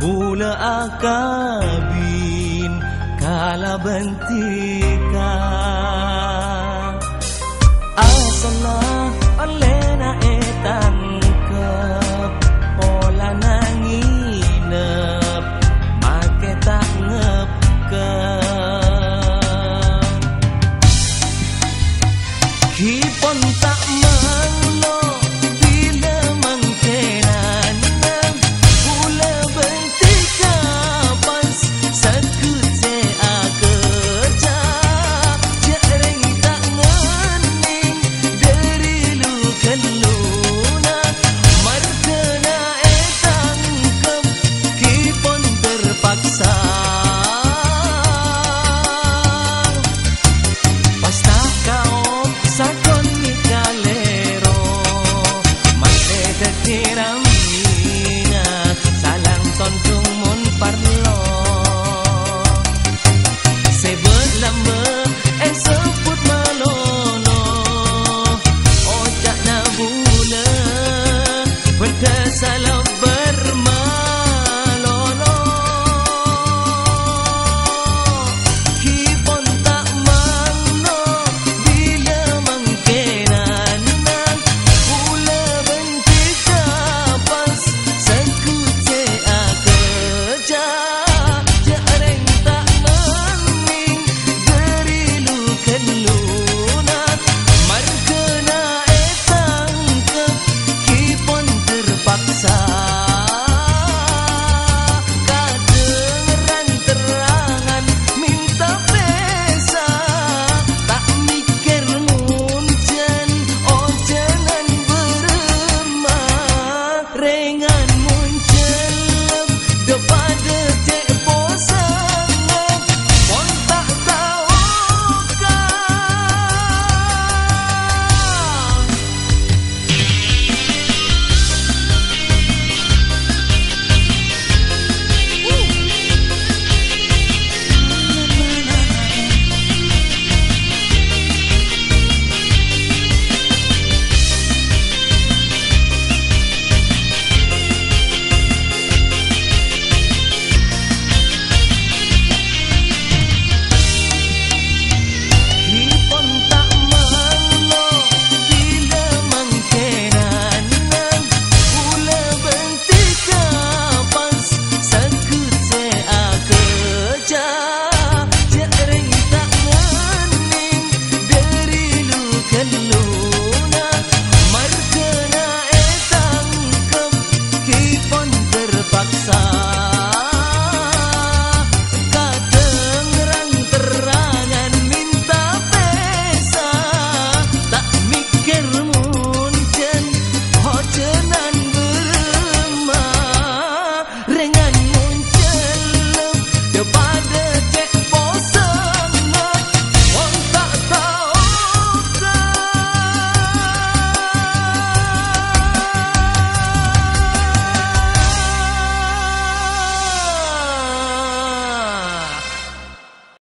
Bula akabin kala bentika asalah olena etangkep pola nanginep make tak ngepkep kipon tak manglo bila mangkenan bula bentika pas sekut se akerja jareng tak ngening dari lu keluna markena etangkep kipon terpaksa pas tak kau sakon mikalero mate dekiram mina salang tontung mun parlo sebut lamba sebut malono ojak na bula benda salah bermalolo kipon tak mangno bila mangkenan bula bentika pas sekut se akerja jareng tak mening dari lu kelunat markena etangkep kipon terpaksa kadengeran terangan minta pesa tak mikir muncen ojenan beremah renga